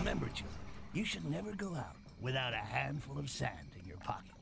Remember, children, you should never go out without a handful of sand in your pocket.